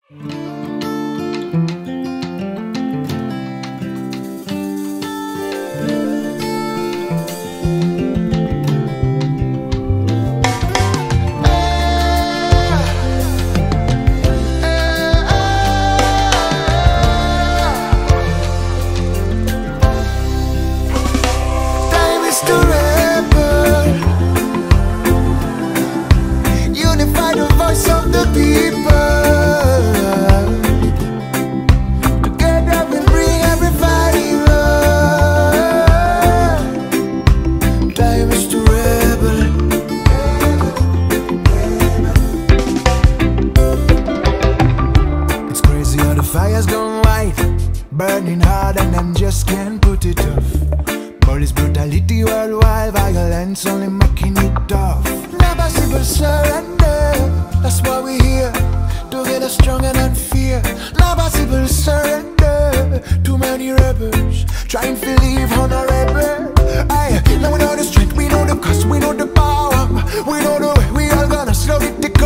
Fire's gone white, burning hard and them just can't put it off. Police brutality worldwide, violence only making it tough. Never civil surrender, that's why we're here, together stronger than fear. Never civil surrender, too many rebels trying to live honorable. Aye, now we know the strength, we know the cost, we know the power, we know the way we all gonna slow it down.